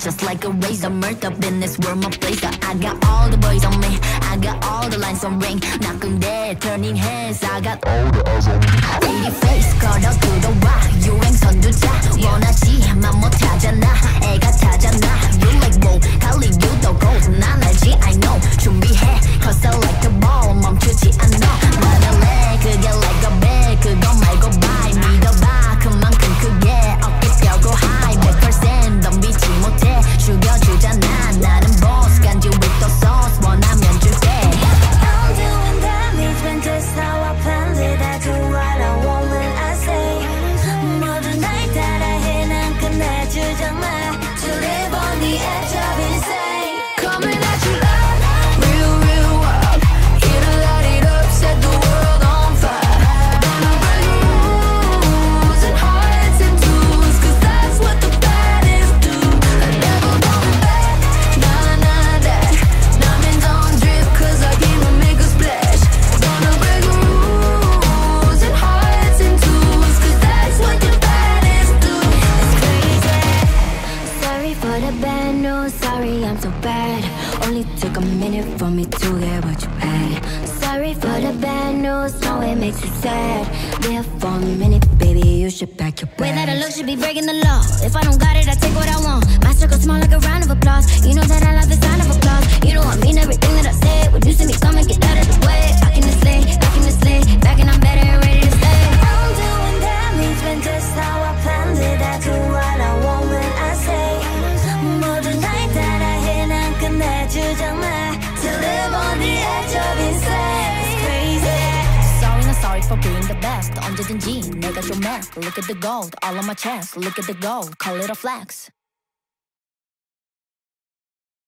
just like a razor. Murked up in this world, my blazer. I got all the boys on me, I got all the lines on ring. 나 근데 turning heads, I got all the eyes on me. Pretty face, 걸어 들어와 유행 선두자. 원하지만 못하잖아, 애 같아잖아. You like whoa, 할리우드 gold. 난 알지, I know. 준비해, cause I like the ball. 멈추지 않아, 말할래. 그게 like a bag, 그거 말고 bye. 믿어봐, 그만큼 크게 어깨 펴고 high. 100% 덤비지 못해, 죽여주잖아. 나는 boss, 간지 with the sauce. 원하면 줄게. I'm doing damage when that's how I planned it. I do what I want when I say. 모든 날 따라해, 난 끝내주잖아. To live on the edge of insane. Coming at you like real, real wild. Here to light it up, set the world on fire. Gonna break rules and hearts in twos, cause that's what the baddest do. I never going back, nah, nah, that. Diamonds on drip, cause I came to make a splash. Gonna break rules and hearts in twos, cause that's what the baddest do. It's crazy. Sorry for the bad news, sorry I'm so bad. Only took a minute for me to get what you had. Sorry for the bad news, no it makes you sad. Live for a minute, baby, you should pack your bags. Way that I look should be breaking the law. If I don't got it, I take what I want. My circle small like a round of applause. You know that I love the sound of applause. You know I mean everything that I said. When you see me coming, get out of the way. Back in the sleigh, back and I'm better and ready to stay. I'm doing damage when just how I planned it. I do what I want when I say. 모든 날 따라해, 난 끝내주잖아. To live on the edge of insane. It's crazy. Sorry, not sorry for being the best. 언제든지 내가 좀 mad. Look at the gold, all on my chest. Look at the gold, call it a flex.